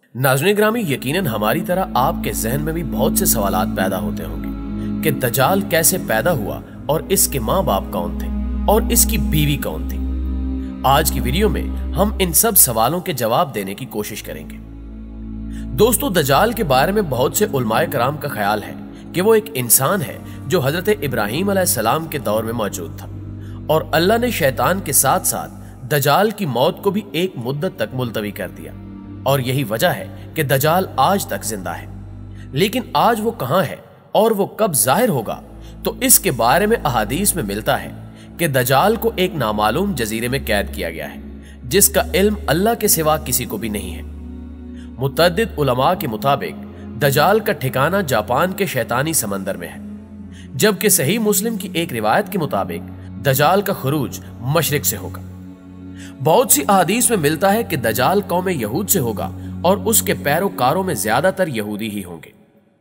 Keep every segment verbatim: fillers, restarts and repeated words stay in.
नाज़रीन ग्रामी, यकीनन हमारी तरह आपके जहन में भी बहुत से सवालात पैदा होते होंगे कि दज्जाल कैसे पैदा हुआ और इसके माँ बाप कौन थे और इसकी बीवी कौन थी। आज की वीडियो में हम इन सब सवालों के जवाब देने की कोशिश करेंगे। दोस्तों, दज्जाल के बारे में बहुत से उलमाए कराम का ख्याल है कि वो एक इंसान है जो हजरत इब्राहीम अलैहिस्सलाम के दौर में मौजूद था और अल्लाह ने शैतान के साथ साथ दज्जाल की मौत को भी एक मुद्दत तक मुलतवी कर दिया और यही वजह है कि दज्जाल आज तक जिंदा है। लेकिन आज वो कहां है और वो कब जाहिर होगा, तो इसके बारे में अहादीस में मिलता है कि दज्जाल को एक नामालूम जजीरे में कैद किया गया है जिसका इल्म अल्लाह के सिवा किसी को भी नहीं है। मुतअद्दिद उलमा के मुताबिक दज्जाल का ठिकाना जापान के शैतानी समंदर में है, जबकि सही मुस्लिम की एक रिवायत के मुताबिक दज्जाल का खुरूज मशरिक से होगा। बहुत सी अहादीस में मिलता है कि दज्जाल कौम यहूद से होगा और उसके पैरोकारों में ज्यादातर यहूदी ही होंगे।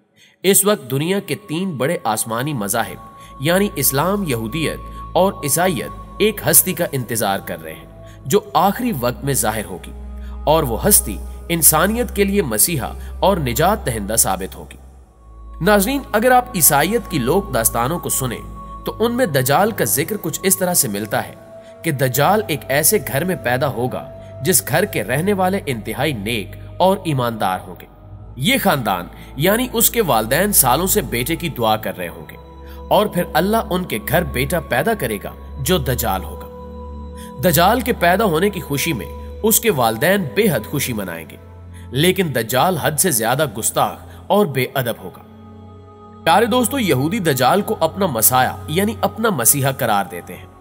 इस वक्त दुनिया के तीन बड़े आसमानी मज़ाहिब यानी इस्लाम, यहूदियत और ईसाईयत एक हस्ती का इंतजार कर रहे हैं जो आखिरी वक्त में जाहिर होगी और वो हस्ती इंसानियत के लिए मसीहा और निजात दहिंदा साबित होगी। नाज़रीन, अगर आप ईसाईयत की लोक दास्तानों को सुने तो उनमें दज्जाल का जिक्र कुछ इस तरह से मिलता है कि दज्जाल एक ऐसे घर में पैदा होगा जिस घर के रहने वाले इंतहाई नेक और ईमानदार होंगे। ये खानदान यानी उसके वालिदैन सालों से बेटे की दुआ कर रहे होंगे और फिर अल्लाह उनके घर बेटा पैदा करेगा जो दज्जाल होगा। दज्जाल के पैदा होने की खुशी में उसके वालिदैन बेहद खुशी मनाएंगे, लेकिन दज्जाल हद से ज्यादा गुस्ताख और बेअदब होगा। प्यारे दोस्तों, यहूदी दज्जाल को अपना मसाया यानी अपना मसीहा करार देते हैं।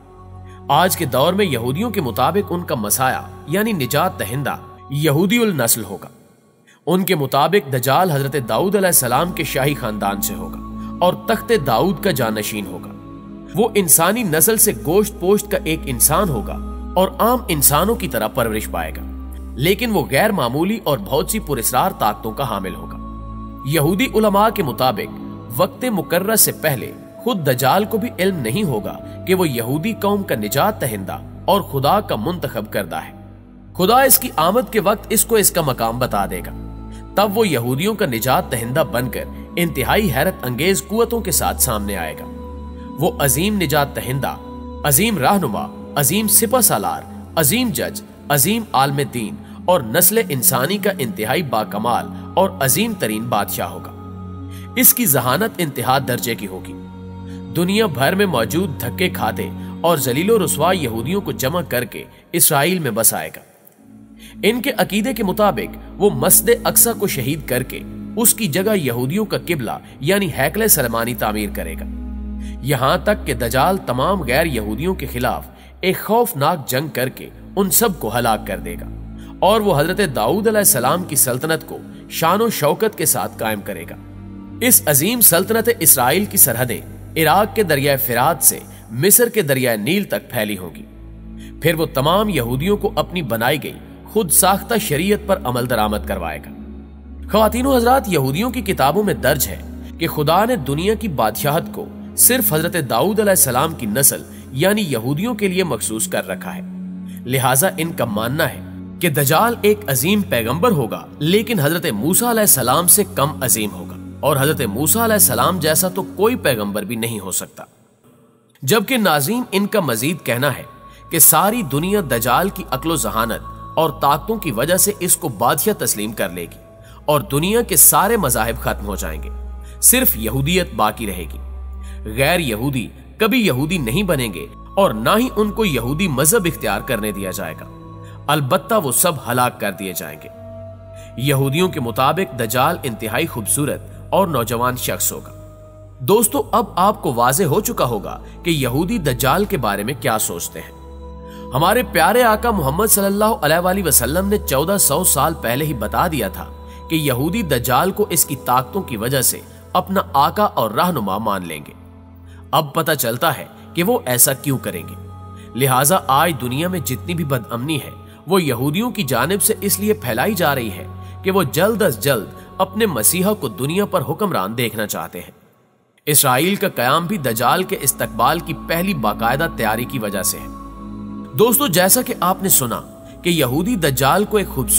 आज के दौर में यहूदियों के मुताबिक उनका मसाया यानी निजात दहिंदा यहूदी उल नस्ल होगा। उनके मुताबिक दज्जाल हजरत दाऊद अलैहिस्सलाम के शाही खानदान से होगा और तख्ते दाऊद का जानशीन होगा। वो इंसानी नस्ल से गोश्त पोश्त का एक इंसान होगा और आम इंसानों की तरह परवरिश पाएगा, लेकिन वो गैर मामूली और बहुत सी पुरस्रार ताकतों का हामिल होगा। यहूदी उलमा के मुताबिक वक्त मुकर्रर से पहले खुद दज्जाल को भी इल्म नहीं होगा कि वो यहूदी कौम का निजात दहिंदा और खुदा का मुंतखब करदा है। खुदा इसकी आमद के वक्त इसको इसका मकाम बता देगा, तब वो यहूदियों का निजात दहिंदा बनकर इंतहाई हैरत अंगेज कुव्वतों के साथ सामने आएगा। वो अजीम निजात दहिंदा, अजीम रहनुमा, अजीम सिपह सालार, अजीम जज, अजीम आलम दीन और नस्ल इंसानी का इंतहाई बाकमाल और अजीम तरीन बादशाह होगा। इसकी जहानत इंतहा दर्जे की होगी। दुनिया भर में मौजूद धक्के खाते और जलीलो रुसवा यहूदियों को जमा करके इसराइल में बसाएगा। इनके अकीदे के मुताबिक वो मस्जिद अक्सा को शहीद करके उसकी जगह यहूदियों का किबला यानी हैकले सलमानी तामीर करेगा। यहां तक कि दज्जाल तमाम गैर यहूदियों के खिलाफ एक खौफनाक जंग करके उन सब को हलाक कर देगा और वो हजरत दाऊद अलैहिस्सलाम की सल्तनत को शानो शौकत के साथ कायम करेगा। इस अजीम सल्तनत इसराइल की सरहदें इराक के दरियाए फिरात से मिस्र के दरियाए नील तक फैली होगी। फिर वो तमाम यहूदियों को अपनी बनाई गई खुद साख्ता शरीयत पर अमल दरामद करवाएगा। ख्वातीनो हजरात, यहूदियों की किताबों में दर्ज है कि खुदा ने दुनिया की बादशाहत को सिर्फ हजरत दाऊद अलैहिस्सलाम की नस्ल यानी यहूदियों के लिए मखसूस कर रखा है। लिहाजा इनका मानना है कि दज्जाल एक अजीम पैगंबर होगा, लेकिन हजरत मूसा अलैहिस्सलाम से कम अजीम होगा और हजरत मूसा अलैहिस्सलाम जैसा तो कोई पैगंबर भी नहीं हो सकता। जबकि नाज़रीन, इनका मजीद कहना है कि सारी दुनिया दज्जाल की अक्लो जहानत और ताकतों की वजह से इसको बादशाह तस्लीम कर लेगी और दुनिया के सारे मज़ाहिब खत्म हो जाएंगे, सिर्फ यहूदियत बाकी रहेगी। गैर यहूदी कभी यहूदी नहीं बनेंगे और ना ही उनको यहूदी मजहब इख्तियार करने दिया जाएगा, अलबत्ता वो सब हलाक कर दिए जाएंगे। यहूदियों के मुताबिक दज्जाल इंतहाई खूबसूरत और नौजवान शख्स होगा। दोस्तों, अब आपको वाज़े हो चुका होगा कि यहूदी दज्जाल के बारे में क्या सोचते हैं। हमारे प्यारे आका मोहम्मद सल्लल्लाहु अलैहि वसल्लम ने चौदह सौ साल पहले ही बता दिया था कि यहूदी दज्जाल को इसकी ताकतों की वजह से अपना आका और रहनुमा मान लेंगे। अब पता चलता है कि वो ऐसा क्यों करेंगे। लिहाजा आज दुनिया में जितनी भी बदअमनी है वो यहूदियों की जानिब से इसलिए फैलाई जा रही है कि वो जल्द अज जल्द अपने मसीहा को दुनिया पर हुक्मरान देखना चाहते हैं। इसराइल का कयाम भी दज्जाल के इस्तकबाल की पहली बाकायदा तैयारी की वजह से है। दोस्तों, जैसा कि आपने सुना कि यहूदी दज्जाल को एक खूबसूरत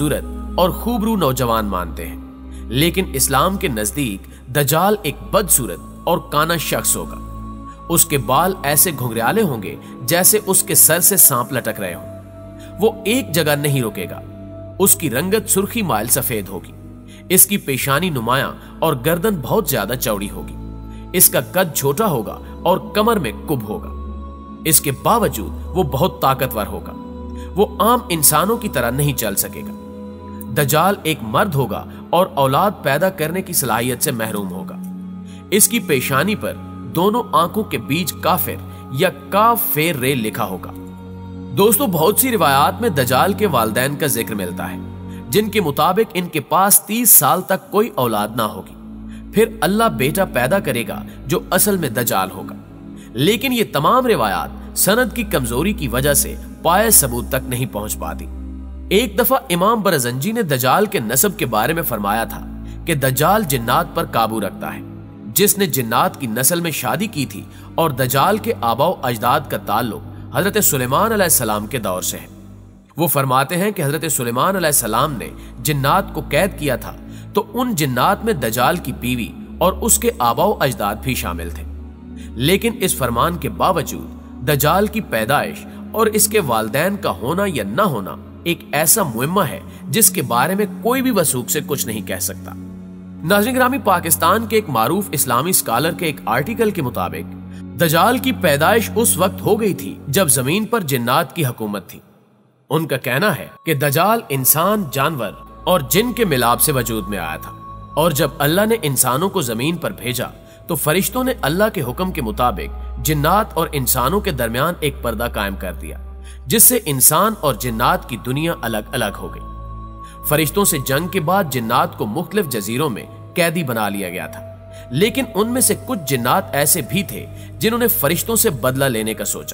और खूबरू नौजवान मानते हैं, लेकिन इस्लाम के नजदीक दज्जाल एक बदसूरत और काना शख्स होगा। उसके बाल ऐसे घुंघराले होंगे जैसे उसके सर से सांप लटक रहे हों। वो एक जगह नहीं रुकेगा। उसकी रंगत सुर्खी माइल सफेद होगी। इसकी पेशानी नुमाया और गर्दन बहुत ज्यादा चौड़ी होगी। इसका कद छोटा होगा और कमर में कुब होगा। इसके बावजूद वो बहुत ताकतवर होगा। वो आम इंसानों की तरह नहीं चल सकेगा। दज्जाल एक मर्द होगा और औलाद पैदा करने की सलाहियत से महरूम होगा। इसकी पेशानी पर दोनों आंखों के बीच काफिर या काफेर रे लिखा होगा। दोस्तों, बहुत सी रिवायात में दज्जाल के वालिदैन का जिक्र मिलता है, जिनके मुताबिक इनके पास तीस साल तक कोई औलाद ना होगी। फिर अल्लाह बेटा पैदा करेगा जो असल में दज्जाल होगा। लेकिन ये तमाम रिवायात सनद की कमजोरी की वजह से पाए सबूत तक नहीं पहुंच पाती। एक दफा इमाम बरजंजी ने दज्जाल के नस्ब के बारे में फरमाया था कि दज्जाल जिन्नात पर काबू रखता है। जिसने जिन्नात की नस्ल में शादी की थी और दज्जाल के आबाओ अजदाद का ताल्लुक हजरत सुलेमान अलैहिस्सलाम के दौर से है। वो फरमाते हैं कि हजरत सुलेमान अलैहिस्सलाम ने जिन्नात को कैद किया था तो उन जिन्नात में दज्जाल की बीवी और उसके आबाओ अजदाद भी शामिल थे। लेकिन इस फरमान के बावजूद दज्जाल की पैदाइश और इसके वालिदैन का होना या ना होना एक ऐसा मुइम्मा है जिसके बारे में कोई भी वसूख से कुछ नहीं कह सकता। नाज़रीन ग्रामी, पाकिस्तान के एक मारूफ इस्लामी स्कॉलर के एक आर्टिकल के मुताबिक दज्जाल की पैदाइश उस वक्त हो गई थी जब जमीन पर जिन्नात की हुकूमत थी। उनका कहना है कि दज्जाल इंसान, जानवर और जिन के मिलाप से वजूद में आया था, और जब अल्लाह ने इंसानों को जमीन पर भेजा तो फरिश्तों ने अल्लाह के हुक्म के मुताबिक जिन्नात और इंसानों के दरमियान एक पर्दा कायम कर दिया, जिससे इंसान और जिन्नात की दुनिया अलग अलग हो गई। फरिश्तों से जंग के बाद जिन्नात को मुख्तलिफ जजीरों में कैदी बना लिया गया था, लेकिन उनमें से कुछ जिन्नात ऐसे भी थे जिन्होंने फरिश्तों से बदला लेने का सोचा।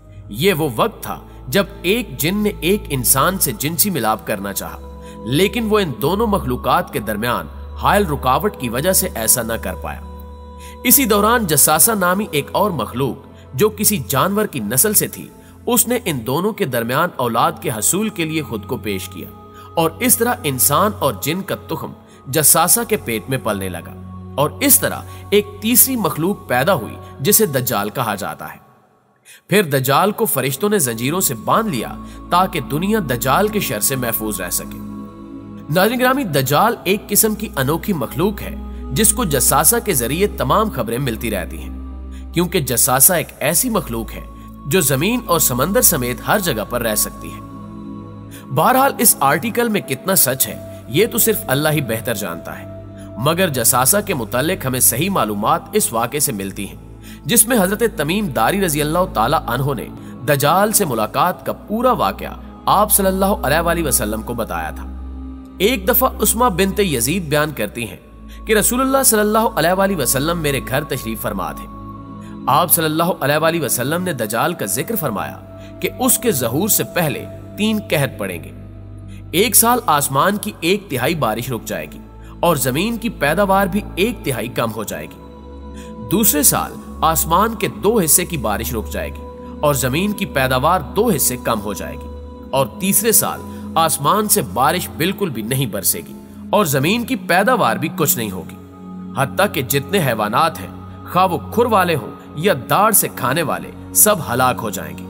यह वो वक्त था जब एक जिन ने एक इंसान से जिनसी मिलाप करना चाहा, लेकिन वो इन दोनों मखलूकात के दरमियान हायल रुकावट की वजह से ऐसा न कर पाया। इसी दौरान जसासा नामी एक और मखलूक जो किसी जानवर की नस्ल से थी, उसने इन दोनों के दरमियान औलाद के हसूल के लिए खुद को पेश किया, और इस तरह इंसान और जिन का तुखम जसासा के पेट में पलने लगा, और इस तरह एक तीसरी मखलूक पैदा हुई जिसे दज्जाल कहा जाता है। फिर दज्जाल को फरिश्तों ने जंजीरों से बांध लिया ताकि दुनिया दज्जाल के शर से महफूज रह सके। नाज़रीन ग्रामी, दज्जाल एक किस्म की अनोखी मखलूक है जिसको जसासा के जरिए तमाम खबरें मिलती रहती हैं, क्योंकि जसासा एक ऐसी मखलूक है जो जमीन और समंदर समेत हर जगह पर रह सकती है। बहरहाल इस आर्टिकल में कितना सच है ये तो सिर्फ अल्लाह ही बेहतर जानता है, मगर जसासा के मुतालिक हमें सही मालूमात इस वाक़े से मिलती हैं जिसमें हजरत तमीम दारी रजी अल्लाह ताला अन्हो ने दज्जाल से मुलाकात का पूरा वाक़या आप सल्लल्लाहु अलैहि वसल्लम को बताया था। एक दफा उस्मा बिन्त यजीद बयान करती हैं कि रसूलुल्लाह सल्लल्लाहु अलैहि वसल्लम मेरे घर तशरीफ फरमा थे। आप सल्लल्लाहु अलैहि वसल्लम ने दज्जाल का जिक्र फरमाया कि उसके ज़हूर से पहले तीन कहत पड़ेंगे। एक साल आसमान की एक तिहाई बारिश रुक जाएगी और जमीन की पैदावार भी एक तिहाई कम हो जाएगी। दूसरे साल आसमान के दो हिस्से की बारिश रुक जाएगी और जमीन की पैदावार दो हिस्से कम हो जाएगी। और तीसरे साल आसमान से बारिश बिल्कुल भी नहीं बरसेगी और जमीन की पैदावार भी कुछ नहीं होगी, हत्ता कि जितने हैवानात हैं, खा वो खुर वाले हों या दाढ़ से खाने वाले, सब हलाक हो जाएंगे।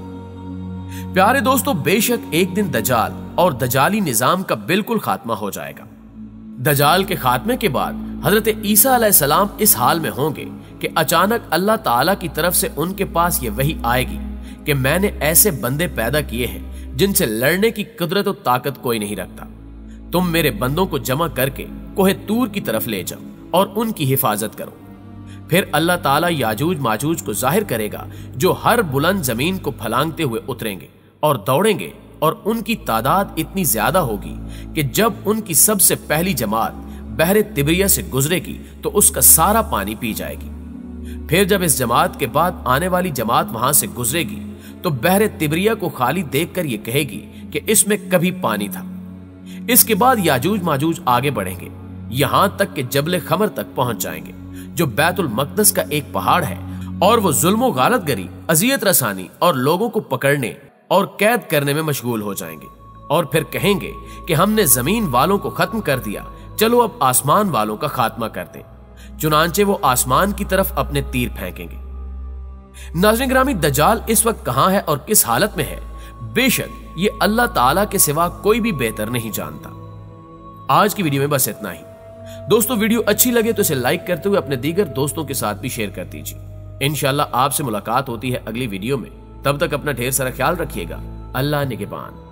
प्यारे दोस्तों, बेशक एक दिन दज्जाल और दज्जाली निजाम का बिल्कुल खात्मा हो जाएगा। दज्जाल के खात्मे के बाद हजरत ईसा अलैहिस्सलाम इस हाल में होंगे कि अचानक अल्लाह ताला की तरफ से उनके पास ये वही आएगी कि मैंने ऐसे बंदे पैदा किए हैं जिनसे लड़ने की कुदरत और ताकत कोई नहीं रखता। तुम मेरे बंदों को जमा करके कोहे तूर की तरफ ले जाओ और उनकी हिफाजत करो। फिर अल्लाह ताला याजूज माजूज को जाहिर करेगा जो हर बुलंद जमीन को फलांगते हुए उतरेंगे और दौड़ेंगे, और उनकी तादाद इतनी ज्यादा होगी कि जब उनकी सबसे पहली जमात बहरे तिब्रिया से गुजरेगी तो उसका सारा पानी पी जाएगी। फिर जब इस जमात के बाद आने वाली जमात वहां से गुजरेगी तो बहरे तिब्रिया को खाली देखकर यह कहेगी कि इसमें कभी पानी था। इसके बाद याजूज माजूज आगे बढ़ेंगे यहां तक कि जबले खमर तक पहुंच जाएंगे, जो बैतुल मकदस का एक पहाड़ है, और वो जुल्म गालत गरी, अजियत रसानी और लोगों को पकड़ने और कैद करने में मशगूल हो जाएंगे। और फिर कहेंगे कि हमने जमीन वालों को खत्म कर दिया, चलो अब आसमान वालों का खात्मा कर दें। चुनांचे वो आसमान की तरफ अपने तीर फेंकेंगे। नाज़रीन गिरामी, दज्जाल इस वक्त कहां है और किस हालत में है, बेशक ये अल्लाह ताला के सिवा कोई भी बेहतर नहीं जानता। आज की वीडियो में बस इतना ही। दोस्तों, वीडियो अच्छी लगे तो इसे लाइक करते हुए अपने दीगर दोस्तों के साथ भी शेयर कर दीजिए। इंशाल्लाह आपसे मुलाकात होती है अगली वीडियो में। तब तक अपना ढेर सारा ख्याल रखिएगा। अल्लाह निगहबान।